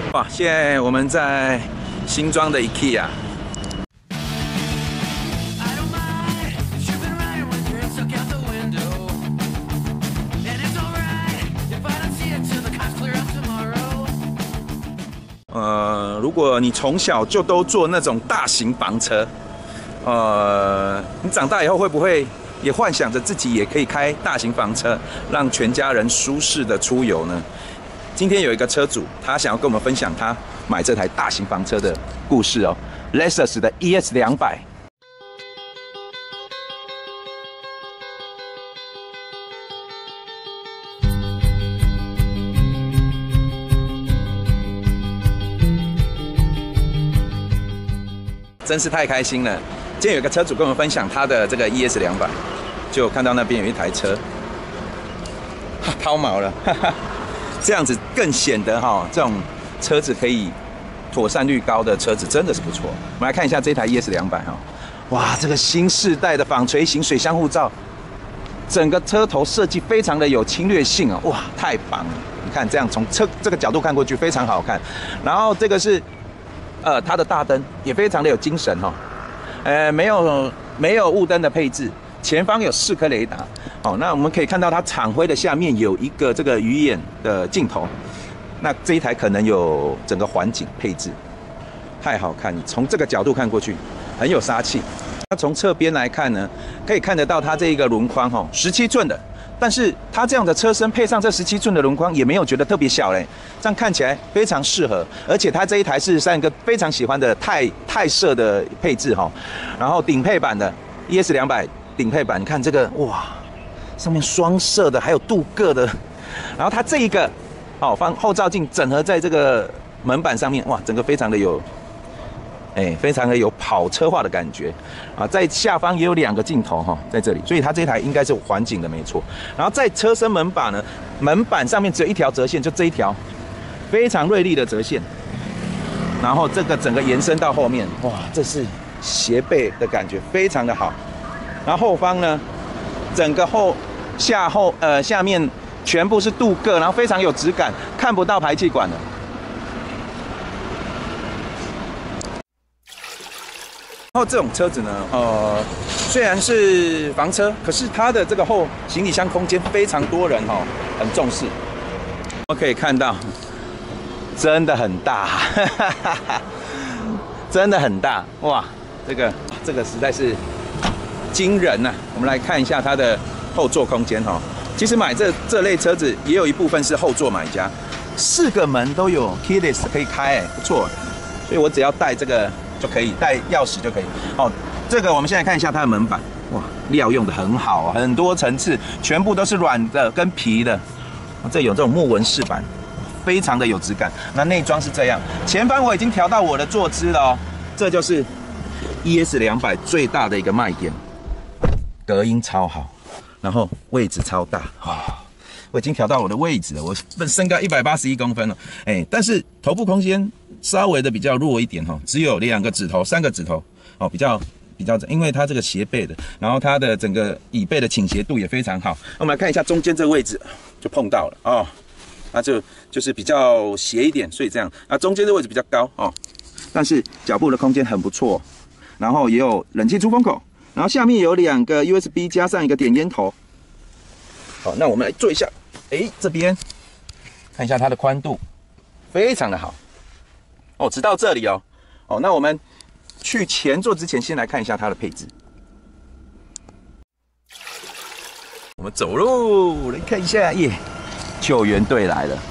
哇，现在我们在新庄的 IKEA。如果你从小就都坐那种大型房车，你长大以后会不会也幻想着自己也可以开大型房车，让全家人舒适的出游呢？今天有一个车主，他想要跟我们分享他买这台大型房车的故事哦 ，Lexus 的 ES200。真是太开心了！今天有个车主跟我们分享他的这个 ES200，就看到那边有一台车，抛锚了，这样子更显得这种车子可以妥善率高的车子真的是不错。我们来看一下这台 ES200哇，这个新世代的纺锤型水箱护罩，整个车头设计非常的有侵略性啊，哇，太棒了！你看这样从这个角度看过去非常好看，然后这个是。它的大灯也非常的有精神没有雾灯的配置，前方有4颗雷达，那我们可以看到它厂徽的下面有一个这个鱼眼的镜头，那这一台可能有整个环景配置，太好看，你从这个角度看过去很有杀气。那从侧边来看呢，可以看得到它这一个轮框17寸的。但是它这样的车身配上这17寸的轮框，也没有觉得特别小嘞，这样看起来非常适合。而且它这一台是3个非常喜欢的泰色的配置然后顶配版的 ES200 顶配版，你看这个哇，上面双色的，还有镀铬的，然后它这一个放后照镜整合在这个门板上面，哇，整个非常的有。非常的有跑车化的感觉在下方也有2个镜头在这里，所以它这台应该是环景的没错。然后在车身门把呢，门板上面只有一条折线，就这一条非常锐利的折线，然后这个整个延伸到后面，哇，这是斜背的感觉，非常的好。然后后方呢，整个下面全部是镀铬，然后非常有质感，看不到排气管了。然后这种车子呢，虽然是房车，可是它的这个后行李箱空间非常多人很重视。我们可以看到，真的很大，真的很大，哇，这个实在是惊人呐！我们来看一下它的后座空间其实买这类车子也有一部分是后座买家，4个门都有 keyless 可以开，不错。所以我只要带这个。就可以带钥匙就可以这个我们现在看一下它的门板，哇，料用的很好很多层次，全部都是软的跟皮的，这有这种木纹饰板，非常的有质感。那内装是这样，前方我已经调到我的坐姿了这就是 ES200 最大的一个卖点，隔音超好，然后位置超大我已经调到我的位置了，我身高181公分了，但是头部空间稍微的比较弱一点只有2个指头、3个指头比较，因为它这个斜背的，然后它的整个椅背的倾斜度也非常好。我们来看一下中间这个位置就碰到了那就是比较斜一点，所以这样中间这个位置比较高但是脚部的空间很不错，然后也有冷气出风口，然后下面有2个 USB 加上一个点烟头。好，那我们来做一下，这边看一下它的宽度，非常的好直到这里那我们去前座之前，先来看一下它的配置。我们走路来看一下，救援队来了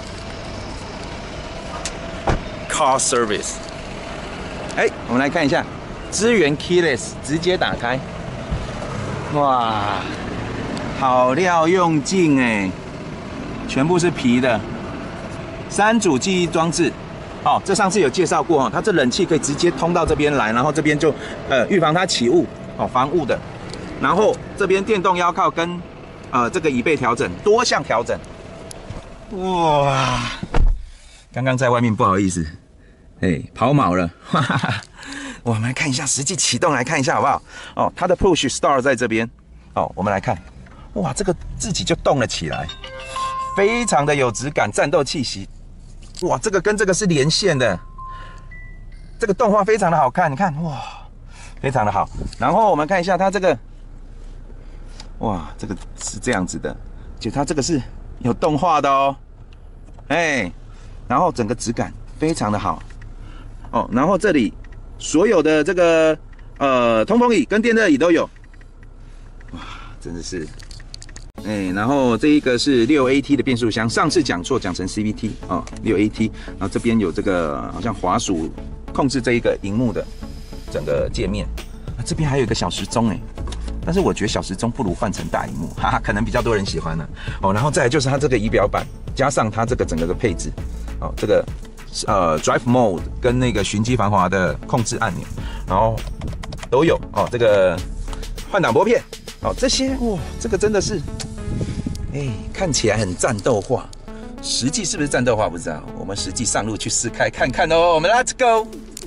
，Car Service。我们来看一下，支援 Keyless 直接打开，哇！好料用尽全部是皮的，3组记忆装置这上次有介绍过它这冷气可以直接通到这边来，然后这边就预防它起雾防雾的，然后这边电动腰靠跟这个椅背调整，多项调整，哇！刚刚在外面不好意思，抛锚了，我们来看一下实际启动来看一下好不好？它的 Push Start 在这边我们来看。哇，这个自己就动了起来，非常的有质感，战斗气息哇，这个跟这个是连线的，这个动画非常的好看，你看哇，非常的好。然后我们看一下它这个，哇，这个是这样子的，就它这个是有动画的哦，哎，然后整个质感非常的好哦，然后这里所有的这个通风椅跟电热椅都有，哇，真的是。然后这一个是6AT 的变速箱，上次讲错，讲成 CVT 哦，6AT。然后这边有这个好像滑鼠控制这一个荧幕的整个界面，这边还有一个小时钟但是我觉得小时钟不如换成大荧幕，哈哈，可能比较多人喜欢呢。哦，然后再来就是它这个仪表板，加上它这个整个的配置，哦，这个Drive Mode 跟那个循迹防滑的控制按钮，然后都有哦，这个换挡拨片。哦，这些哇，这个真的是，看起来很战斗化，实际是不是战斗化不知道，我们实际上路去试开看看哦。我们 Let's go。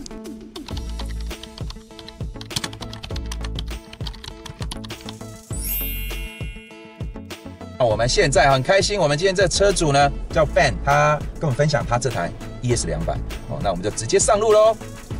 我们现在很开心，我们今天这车主呢叫 Ben， 他跟我们分享他这台 ES200。哦，那我们就直接上路喽。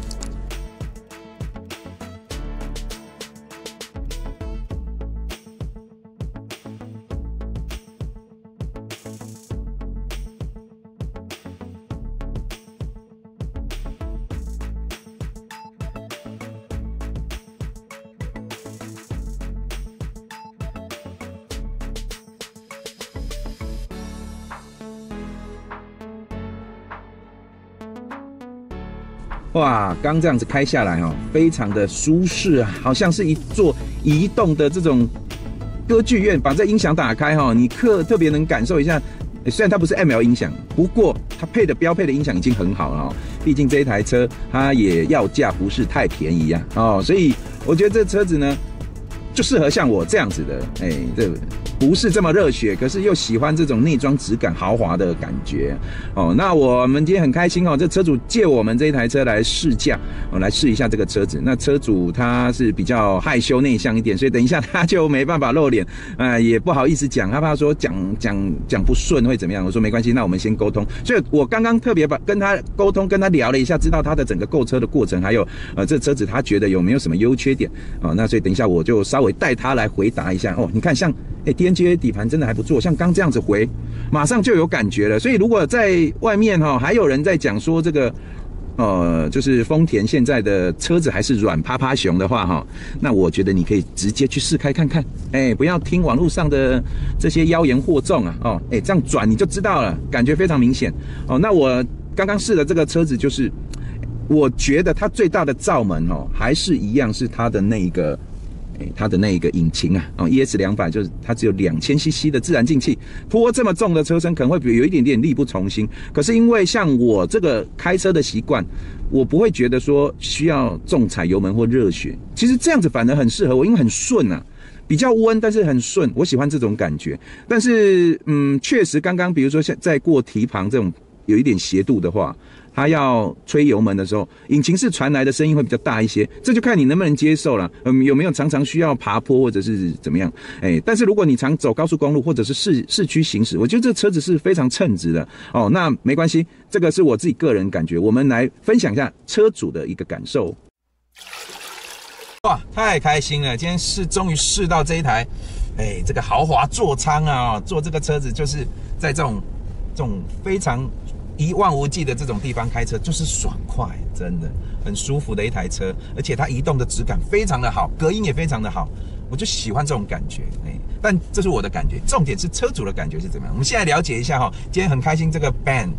哇，刚这样子开下来哦，非常的舒适啊，好像是一座移动的这种歌剧院。把这音响打开哈，你特别能感受一下。虽然它不是 ML 音响，不过它标配的音响已经很好了哦。毕竟这一台车它也要价不是太便宜啊哦，所以我觉得这车子呢就适合像我这样子的，这不是这么热血，可是又喜欢这种内装质感豪华的感觉哦。那我们今天很开心哦，这车主借我们这一台车来试驾，来试一下这个车子。那车主他是比较害羞内向一点，所以等一下他就没办法露脸，也不好意思讲，他怕说讲不顺会怎么样。我说没关系，那我们先沟通。所以我刚刚特别跟他沟通，跟他聊了一下，知道他的整个购车的过程，还有这车子他觉得有没有什么优缺点哦。那所以等一下我就稍微带他来回答一下哦。你看像DNGA 底盘真的还不错，像刚这样子回，马上就有感觉了。所以如果在外面还有人在讲说这个，就是丰田现在的车子还是软趴趴熊的话那我觉得你可以直接去试开看看，不要听网络上的这些妖言惑众啊，这样转你就知道了，感觉非常明显哦。那我刚刚试的这个车子就是，我觉得它最大的罩门还是一样是它的那个。它的那个引擎啊，ES200就是它只有2000cc 的自然进气，拖这么重的车身可能会有一点点力不从心。可是因为像我这个开车的习惯，我不会觉得说需要重踩油门或热血，其实这样子反而很适合我，因为很顺啊，比较温但是很顺，我喜欢这种感觉。但是确实刚刚比如说在过堤防这种有一点斜度的话，它要吹油门的时候，引擎室传来的声音会比较大一些，这就看你能不能接受了。有没有常常需要爬坡或者是怎么样？但是如果你常走高速公路或者是市区行驶，我觉得这车子是非常称职的哦。那没关系，这个是我自己个人感觉，我们来分享一下车主的一个感受。哇，太开心了！今天终于试到这一台，这个豪华座舱啊，坐这个车子就是在这种非常一望无际的这种地方开车就是爽快，真的很舒服的一台车，而且它移动的质感非常的好，隔音也非常的好，我就喜欢这种感觉。但这是我的感觉，重点是车主的感觉是怎么样。我们现在了解一下今天很开心，这个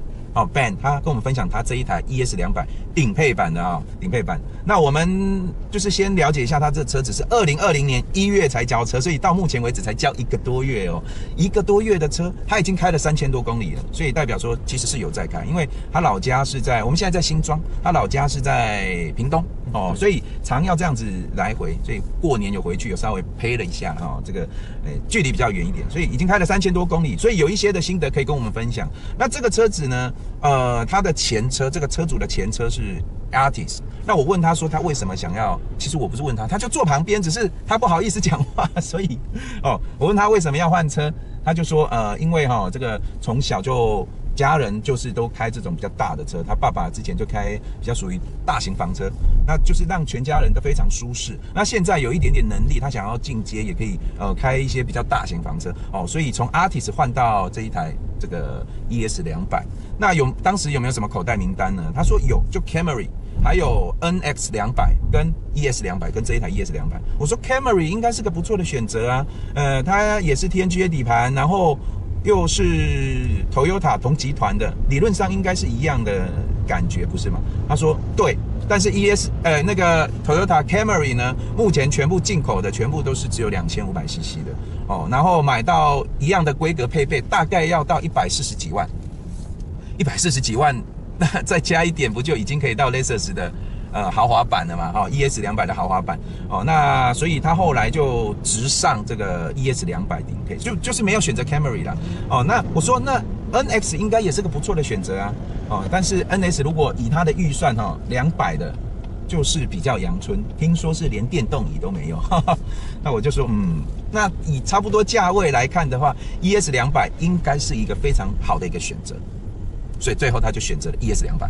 Ben 他跟我们分享他这一台 ES200顶配版的顶配版。那我们就是先了解一下，他这车子是2020年1月才交车，所以到目前为止才交1个多月哦，1个多月的车，他已经开了3000多公里了，所以代表说其实是有在开，因为他老家是在我们现在在新庄，他老家是在屏东哦，所以常要这样子来回，所以过年有回去，有稍微配了一下这个距离比较远一点，所以已经开了3000多公里，所以有一些的心得可以跟我们分享。那这个车子呢？他的前车，这个车主的前车是 Altis。那我问他说他为什么想要，其实我不是问他，他就坐旁边，只是他不好意思讲话，所以我问他为什么要换车，他就说因为这个从小就家人就是都开这种比较大的车，他爸爸之前就开比较属于大型房车，那就是让全家人都非常舒适。那现在有一点点能力，他想要进阶也可以开一些比较大型房车哦，所以从 Artis 换到这一台这个 ES 200，那当时有没有什么口袋名单呢？他说有，就 Camry。还有 NX 200跟 ES 200跟这一台 ES 200，我说 Camry 应该是个不错的选择啊，它也是 TNGA 底盘，然后又是 Toyota 同集团的，理论上应该是一样的感觉，不是吗？他说对，但是那个 Toyota Camry 呢，目前全部进口的全部都是只有2500cc 的哦，然后买到一样的规格配备，大概要到140几万，140几万。那再加一点，不就已经可以到 Lexus 的豪华版了嘛？哦 ，ES 200的豪华版哦，那所以他后来就直上这个 ES 200顶配，就是没有选择 Camry 啦。哦，那我说那 NX 应该也是个不错的选择啊。哦，但是 NX 如果以他的预算哈200的，就是比较阳春，听说是连电动椅都没有。那我就说那以差不多价位来看的话 ，ES 200应该是一个非常好的一个选择。所以最后他就选择了 ES 200。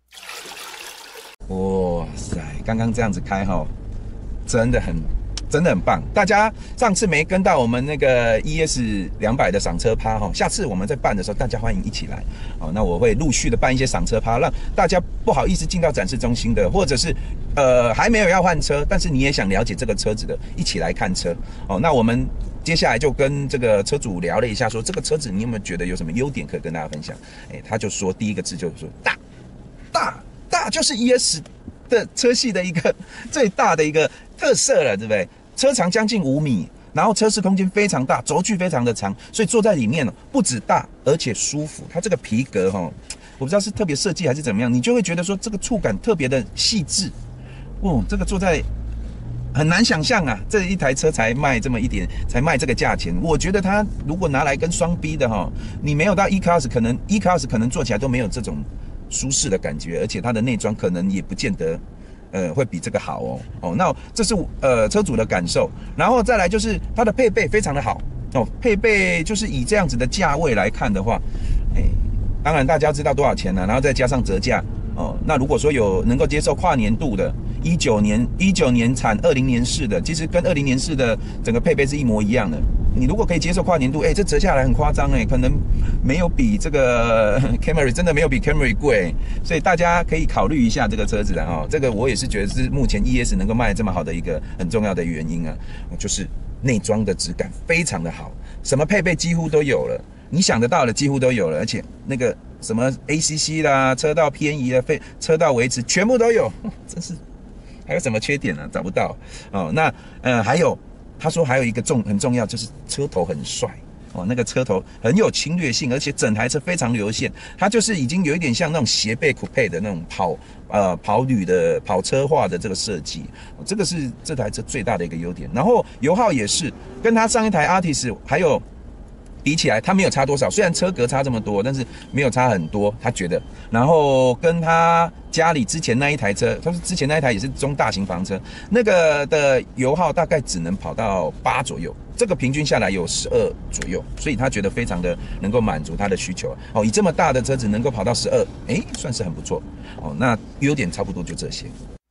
哇塞，刚刚这样子开哈，真的很棒。大家上次没跟到我们那个 ES 200的赏车趴哈，下次我们在办的时候，大家欢迎一起来。好，那我会陆续的办一些赏车趴，让大家不好意思进到展示中心的，或者是还没有要换车，但是你也想了解这个车子的，一起来看车。哦，那我们接下来就跟这个车主聊了一下，说这个车子你有没有觉得有什么优点可以跟大家分享？他就说第一个字就是说大，就是 ES 的车系的一个最大的一个特色了，对不对？车长将近5米，然后车室空间非常大，轴距非常的长，所以坐在里面不止大，而且舒服。它这个皮革我不知道是特别设计还是怎么样，你就会觉得说这个触感特别的细致。这个坐在很难想象啊，这一台车才卖这么一点，才卖这个价钱。我觉得它如果拿来跟双 B 的你没有到 E-Class， 可能坐起来都没有这种舒适的感觉，而且它的内装可能也不见得会比这个好那这是车主的感受，然后再来就是它的配备非常的好配备就是以这样子的价位来看的话，当然大家知道多少钱然后再加上折价那如果说有能够接受跨年度的19年产20年式的，其实跟20年式的整个配备是一模一样的。你如果可以接受跨年度，这折下来很夸张可能没有比这个 Camry 真的没有比 Camry 贵，所以大家可以考虑一下这个车子这个我也是觉得是目前 ES 能够卖这么好的一个很重要的原因就是内装的质感非常的好，什么配备几乎都有了，你想得到的几乎都有了，而且那个什么 ACC 啦、车道偏移的车道维持全部都有，真是。还有什么缺点呢？找不到那还有他说还有一个很重要，就是车头很帅那个车头很有侵略性，而且整台车非常流线，它就是已经有一点像那种斜背酷配的那种跑旅的跑车化的这个设计，这个是这台车最大的一个优点。然后油耗也是跟它上一台 Artis 还有比起来，它没有差多少，虽然车格差这么多，但是没有差很多，他觉得。然后跟他家里之前那一台车，他说之前那一台也是中大型房车，那个的油耗大概只能跑到8左右，这个平均下来有12左右，所以他觉得非常的能够满足他的需求以这么大的车子能够跑到12，算是很不错那优点差不多就这些。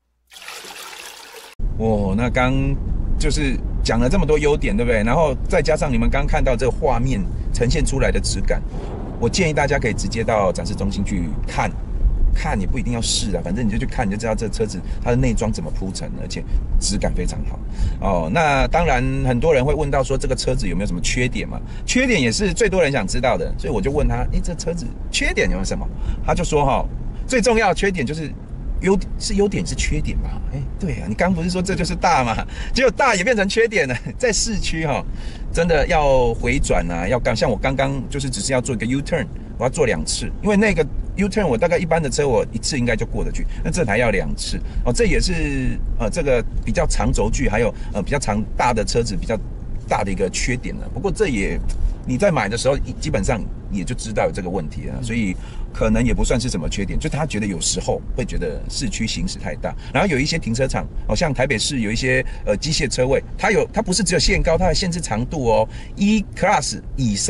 那刚就是讲了这么多优点，对不对？然后再加上你们刚看到这个画面呈现出来的质感，我建议大家可以直接到展示中心去看也不一定要试反正你就去看，你就知道这车子它的内装怎么铺陈，而且质感非常好那当然很多人会问到说这个车子有没有什么缺点嘛？缺点也是最多人想知道的，所以我就问他，这车子缺点有没有什么？他就说最重要的缺点就是优点是缺点嘛？对你刚不是说这就是大嘛？结果大也变成缺点了。在市区真的要回转要像我刚刚就是只是要做一个 U-turn， 我要做2次，因为那个 U-turn 我大概一般的车我1次应该就过得去，那这台要2次这也是这个比较长轴距还有比较大的车子比较大的一个缺点了。不过这也你在买的时候基本上也就知道有这个问题了，所以可能也不算是什么缺点，就他觉得有时候会觉得市区行驶太大，然后有一些停车场像台北市有一些机械车位，它不是只有限高，它还限制长度E-Class 以上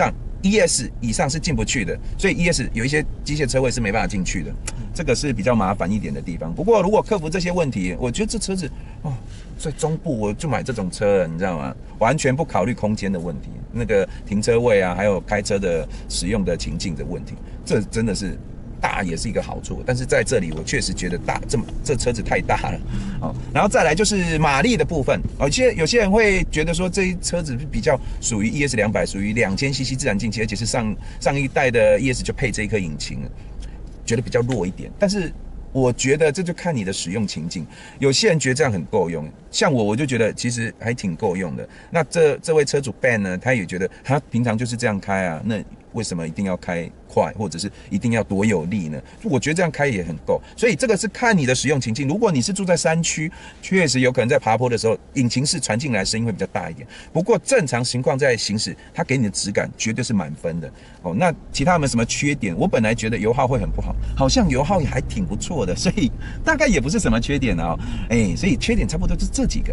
ES 以上是进不去的，所以 ES 有一些机械车位是没办法进去的，这个是比较麻烦一点的地方。不过如果克服这些问题，我觉得这车子哦，在中部我就买这种车了，你知道吗？完全不考虑空间的问题，那个停车位啊，还有开车的使用的情境的问题，这真的是。大也是一个好处，但是在这里我确实觉得大，这车子太大了，哦，然后再来就是马力的部分，哦，有些人会觉得说这车子比较属于 ES 200，属于2000cc 自然进气，而且是上一代的 ES 就配这一颗引擎，觉得比较弱一点，但是。我觉得这就看你的使用情境，有些人觉得这样很够用，像我就觉得其实还挺够用的。那这位车主 Ben 呢，他也觉得他平常就是这样开啊，那为什么一定要开快，或者是一定要多有力呢？我觉得这样开也很够，所以这个是看你的使用情境。如果你是住在山区，确实有可能在爬坡的时候，引擎室传进来声音会比较大一点。不过正常情况在行驶，它给你的质感绝对是满分的哦。那其他有没有什么缺点？我本来觉得油耗会很不好，好像油耗也还挺不错的，所以大概也不是什么缺点啊。所以缺点差不多就是这几个。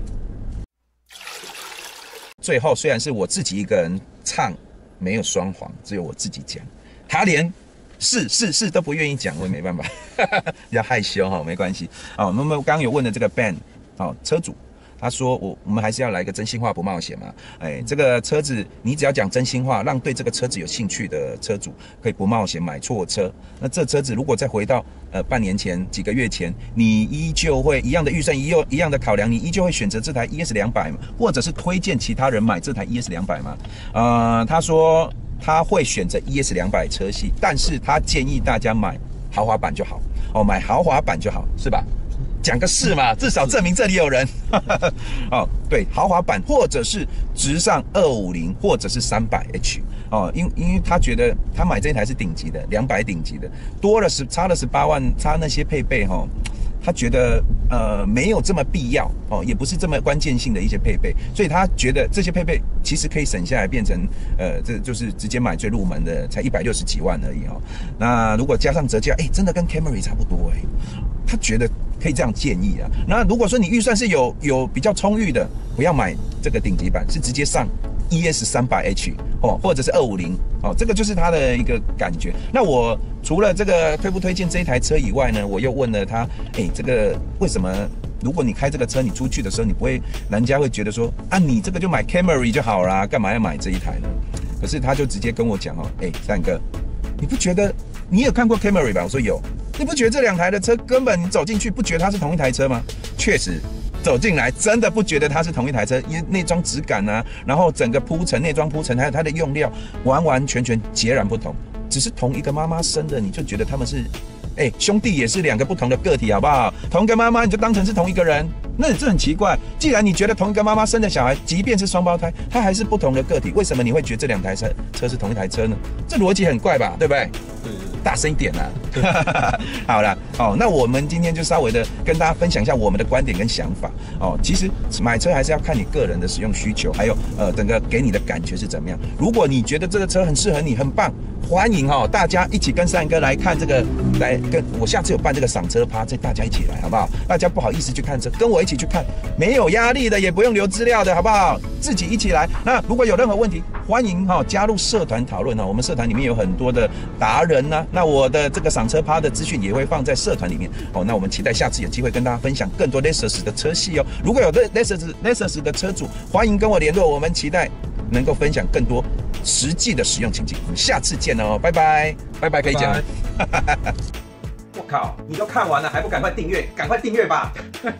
最后虽然是我自己一个人唱。没有双簧，只有我自己讲，他连是都不愿意讲，我也没办法，比较害羞哈，没关系。哦，那么刚刚有问的这个 Ben， 哦，车主，他说我们还是要来个真心话不冒险嘛，这个车子你只要讲真心话，让对这个车子有兴趣的车主可以不冒险买错车。那这车子如果再回到半年前、几个月前，你依旧会一样的预算、一样的考量，你依旧会选择这台 ES 200，或者是推荐其他人买这台 ES 200吗？他说他会选择 ES 200车系，但是他建议大家买豪华版就好哦，买豪华版就好，是吧？讲个是嘛，至少证明这里有人。哦，对，豪华版或者是直上250或者是300H 哦，因为他觉得他买这台是顶级的，200顶级的，差了18万，差那些配备哈。他觉得没有这么必要哦，也不是这么关键性的一些配备，所以他觉得这些配备其实可以省下来，变成这就是直接买最入门的，才160几万而已哦。那如果加上折价，真的跟 Camry 差不多他觉得可以这样建议啊。那如果说你预算是有比较充裕的，不要买这个顶级版，是直接上 ES 300H 哦，或者是250哦，这个就是他的一个感觉。那我除了这个推不推荐这一台车以外呢，我又问了他，这个为什么？如果你开这个车，你出去的时候，你不会，人家会觉得说啊，你这个就买 Camry 就好啦，干嘛要买这一台呢？可是他就直接跟我讲三哥，你不觉得你有看过 Camry 吧？我说有，你不觉得这两台的车根本你走进去不觉得它是同一台车吗？确实。走进来真的不觉得它是同一台车，因为内装质感啊，然后整个铺陈、内装铺陈，还有它的用料，完全截然不同。只是同一个妈妈生的，你就觉得他们是，兄弟也是两个不同的个体，好不好？同一个妈妈你就当成是同一个人，那这很奇怪。既然你觉得同一个妈妈生的小孩，即便是双胞胎，它还是不同的个体，为什么你会觉得这两台车是同一台车呢？这逻辑很怪吧，对不对？对。大声一点啊！好了，那我们今天就稍微的跟大家分享一下我们的观点跟想法哦。其实买车还是要看你个人的使用需求，还有整个给你的感觉是怎么样。如果你觉得这个车很适合你，很棒，欢迎大家一起跟三哥来看这个，来跟我下次有办这个赏车趴，大家一起来好不好？大家不好意思去看车，跟我一起去看，没有压力的，也不用留资料的，好不好？自己一起来。那如果有任何问题，欢迎加入社团讨论我们社团里面有很多的达人呢。那我的这个赏车趴的资讯也会放在社团里面那我们期待下次有机会跟大家分享更多 Lexus 的车系如果有Lexus 的车主，欢迎跟我联络，我们期待能够分享更多实际的使用情境。我们下次见拜拜，拜拜，可以讲。我靠，你都看完了还不赶快订阅？赶快订阅吧！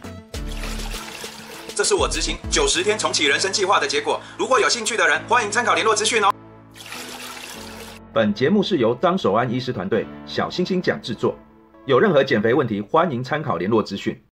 这是我执行90天重启人生计划的结果。如果有兴趣的人，欢迎参考联络资讯哦。本节目是由张守安医师团队小星星讲制作。有任何减肥问题，欢迎参考联络资讯。